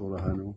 Orahano.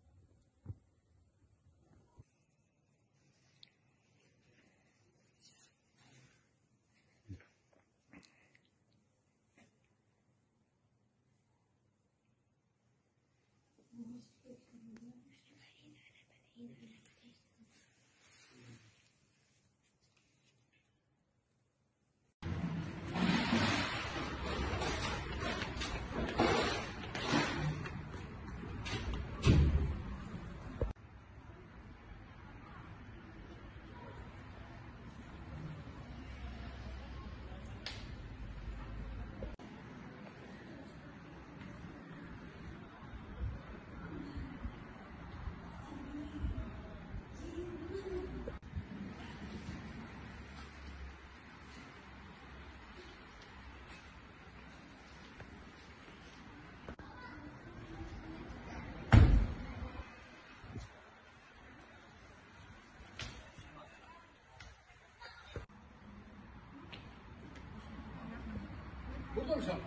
Burada mı sen?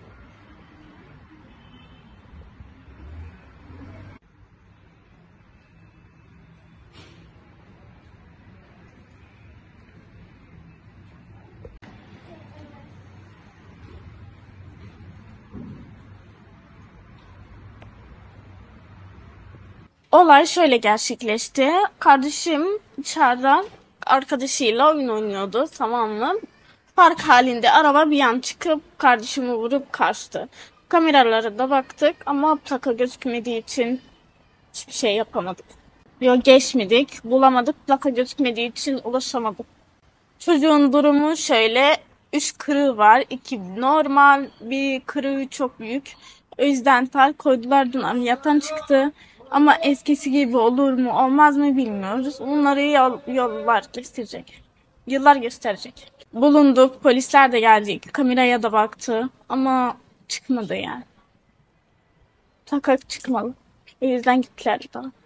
Olay şöyle gerçekleşti. Kardeşim dışarıdan arkadaşıyla oyun oynuyordu, tamam mı? Park halinde araba bir an çıkıp kardeşimi vurup kaçtı. Kameralara da baktık ama plaka gözükmediği için hiçbir şey yapamadık. Yok, geçmedik, bulamadık, plaka gözükmediği için ulaşamadık. Çocuğun durumu şöyle: 3 kırığı var, 2 normal, bir kırığı çok büyük. O yüzden tar koydular, dün ameliyattan çıktı. Ama eskisi gibi olur mu olmaz mı bilmiyoruz. Bunları yıllar gösterecek. Bulunduk, polisler de geldi, kameraya da baktı ama çıkmadı yani. Takak çıkmalı. O yüzden gittiler daha.